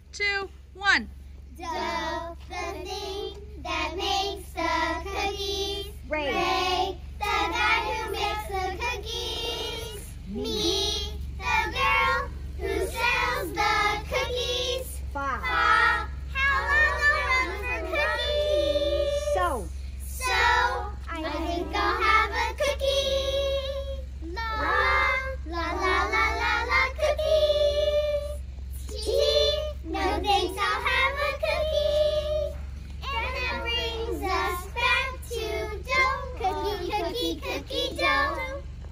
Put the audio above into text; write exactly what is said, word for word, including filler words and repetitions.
two, one. Dough, the thing that makes the cookies. Ray.